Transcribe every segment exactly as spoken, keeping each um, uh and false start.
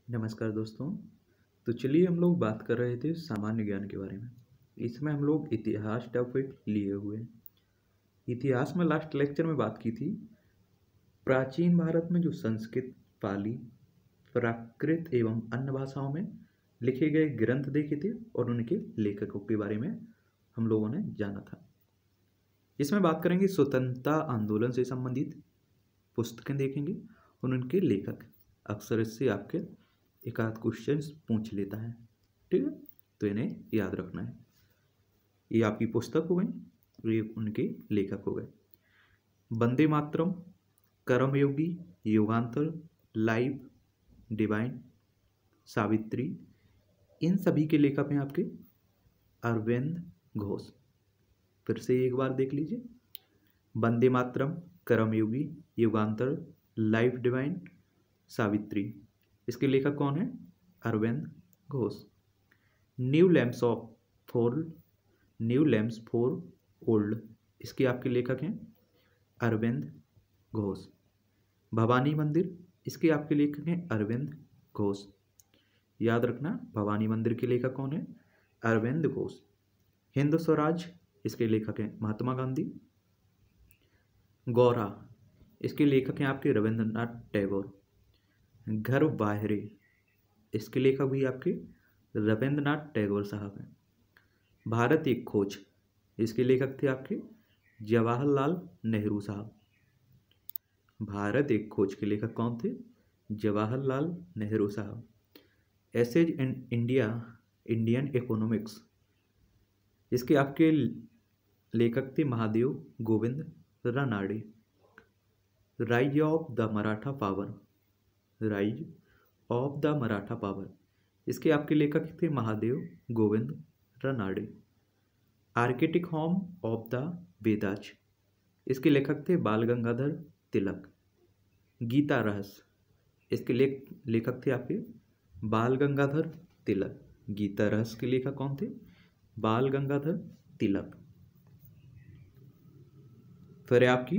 नमस्कार दोस्तों। तो चलिए हम लोग बात कर रहे थे सामान्य ज्ञान के बारे में। इसमें हम लोग इतिहास टॉपिक लिए हुए हैं। इतिहास में लास्ट लेक्चर में बात की थी प्राचीन भारत में जो संस्कृत, पाली, प्राकृत एवं अन्य भाषाओं में लिखे गए ग्रंथ देखे थे और उनके लेखकों के बारे में हम लोगों ने जाना था। इसमें बात करेंगे स्वतंत्रता आंदोलन से संबंधित पुस्तकें देखेंगे और उनके लेखक। अक्सर इससे आपके एक आध क्वेश्चन पूछ लेता है, ठीक है, तो इन्हें याद रखना है। ये आपकी पुस्तक हो गई और ये उनके लेखक हो गए। वंदे मातरम, कर्मयोगी, युगांतर, लाइव, डिवाइन, सावित्री, इन सभी के लेखक हैं आपके अरविंद घोष। फिर से एक बार देख लीजिए, वंदे मातरम, कर्मयोगी, युगांतर, लाइफ डिवाइन, सावित्री, इसके लेखक कौन है? Arvind Ghosh. New lamps of for new lamps for old, इसके आपके लेखक हैं अरविंद घोष। भवानी मंदिर, इसके आपके लेखक हैं अरविंद घोष। याद रखना, भवानी मंदिर के लेखक कौन है? अरविंद घोष। हिंद स्वराज, इसके लेखक हैं महात्मा गांधी। गौरा, इसके लेखक हैं आपके रविंद्रनाथ टैगोर। घर बाहरे, इसके लेखक भी आपके रविंद्रनाथ टैगोर साहब हैं। भारत एक खोज, इसके लेखक थे आपके जवाहरलाल नेहरू साहब। भारत एक खोज के लेखक कौन थे? जवाहरलाल नेहरू साहब। Essays in India Indian economics, इसके आपके लेखक थे Mahadev Govind Ranade. Rise of the Maratha power rise of the Maratha power, इसके आपके लेखक थे Mahadev Govind Ranade. Arctic home of the Vedas, इसके लेखक थे बाल गंगाधर तिलक। गीता रहस्य, इसके लेख लेखक थे आपके बाल गंगाधर तिलक। गीता रहस्य के लेखक कौन थे? बाल गंगाधर तिलक। फिर आपकी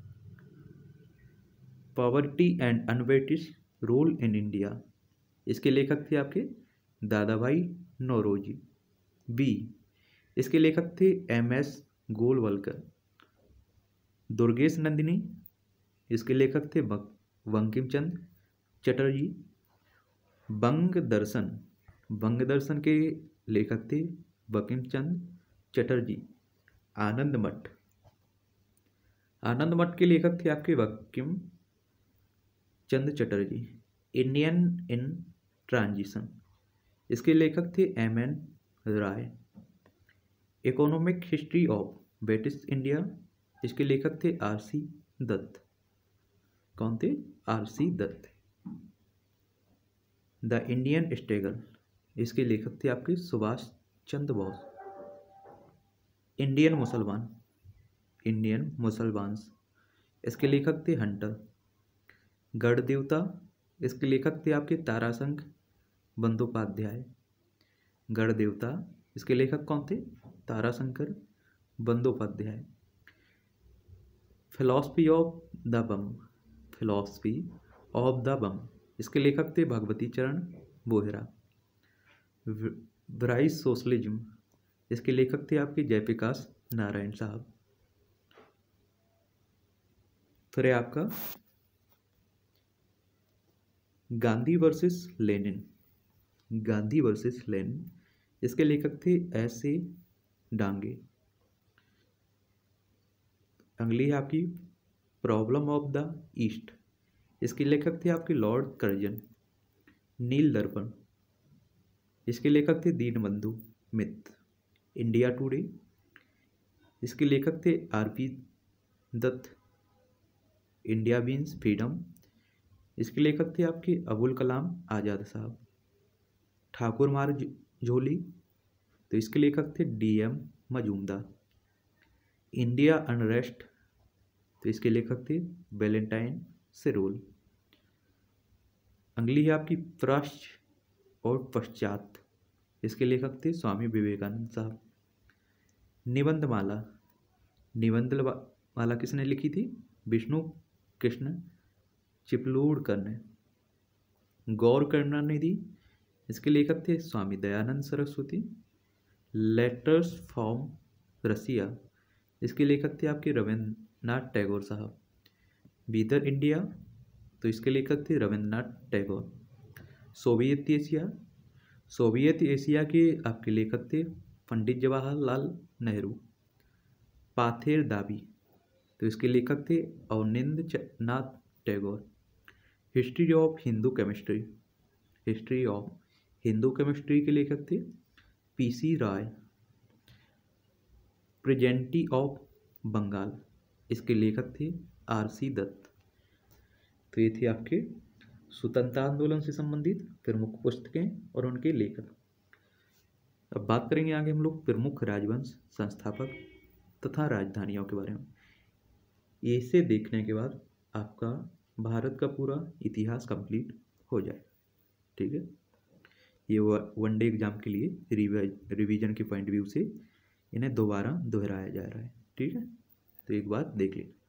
poverty and unbritish rule in India, इसके लेखक थे आपके दादा भाई नौरोजी। बी, इसके लेखक थे एम एस गोलवलकर। दुर्गेश नंदिनी, इसके लेखक थे बंकिम चंद्र चटर्जी। बंग दर्शन बंग दर्शन के लेखक थे बंकिम चंद्र चटर्जी। आनंद मठ आनंद मठ के लेखक थे आपके Bankim Chandra Chatterjee. Indian in transition, इसके लेखक थे M N Roy. Economic history of British India, इसके लेखक थे आर सी दत्त। कौन थे? R C Dutt. The Indian struggle, इसके लेखक थे आपके सुभाष चंद्र बोस। इंडियन मुसलमान इंडियन मुसलमान्स, इसके लेखक थे हंटर। गढ़ देवता, इसके लेखक थे आपके ताराशंख बंदोपाध्याय। गढ़ देवता, इसके लेखक कौन थे? Tarashankar Bandopadhyay. Philosophy of the bomb philosophy of the bomb, इसके लेखक थे भगवती चरण बोहरा। ब्राइस सोशलिज्म, इसके लेखक थे आपके जयप्रकाश नारायण साहब। फिर है आपका Gandhi versus Lenin Gandhi versus Lenin, इसके लेखक थे एस ए डांगे। अगली है आपकी प्रॉब्लम ऑफ द ईस्ट, इसके लेखक थे आपके लॉर्ड कर्जन। नील दर्पण, इसके लेखक थे दीनबंधु मित्र। इंडिया टुडे, इसके लेखक थे R P Dutt. India means freedom, इसके लेखक थे आपके अबुल कलाम आज़ाद साहब। ठाकुर मार झोली, तो इसके लेखक थे D M Majumdar. India unrest, तो इसके लेखक थे वैलेंटाइन सिरोल। अगली है आपकी पृष्ठ और पश्चात, इसके लेखक थे स्वामी विवेकानंद साहब। निबंधमाला निबंधमाला किसने लिखी थी? विष्णु कृष्ण चिपलूणकर ने। गौर करुणानिधि, इसके लेखक थे Swami Dayanand Saraswati. Letters from Russia, इसके लेखक थे आपके रविंद्रनाथ टैगोर साहब। बीदर इंडिया, तो इसके लेखक थे Rabindranath Tagore. Soviet Asia, Soviet Asia के आपके लेखक थे पंडित जवाहरलाल नेहरू। पाथेर दाबी, तो इसके लेखक थे Abanindranath Tagore. History of Hindu chemistry, history of Hindu chemistry के लेखक थे PC Ray. Peasantry of Bengal, इसके लेखक थे आरसी दत्त। तो ये थे आपके स्वतंत्रता आंदोलन से संबंधित प्रमुख पुस्तकें और उनके लेखक। अब बात करेंगे आगे हम लोग प्रमुख राजवंश, संस्थापक तथा राजधानियों के बारे में। इसे देखने के बाद आपका भारत का पूरा इतिहास कंप्लीट हो जाए। ठीक है, ये वन डे एग्जाम के लिए रिवीजन के पॉइंट व्यू से इन्हें दोबारा दोहराया जा रहा है। ठीक है, तो एक बार देख लें।